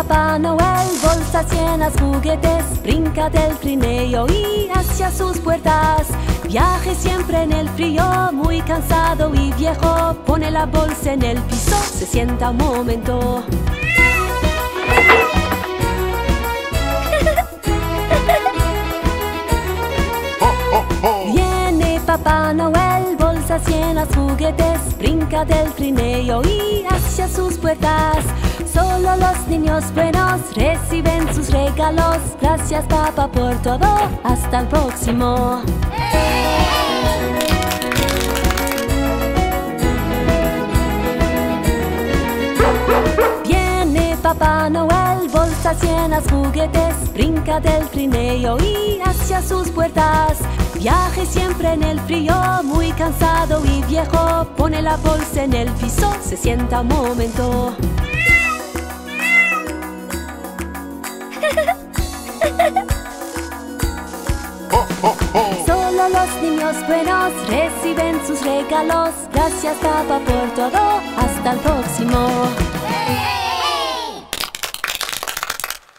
Papá Noel, bolsas llenas, juguetes, brinca del trineo y hacia sus puertas. Viaje siempre en el frío, muy cansado y viejo, pone la bolsa en el piso, se sienta un momento. Viene Papá Noel, bolsas llenas, juguetes, brinca del trineo y hacia sus puertas. Solo los niños buenos reciben sus regalos. Gracias, papá, por todo. Hasta el próximo. Viene Papá Noel, bolsas llenas, juguetes, brinca del trineo y hacia sus puertas. Viaje siempre en el frío, muy cansado y viejo, pone la bolsa en el piso, se sienta un momento. Solo los niños buenos reciben sus regalos. Gracias, papá, por todo. Hasta el próximo.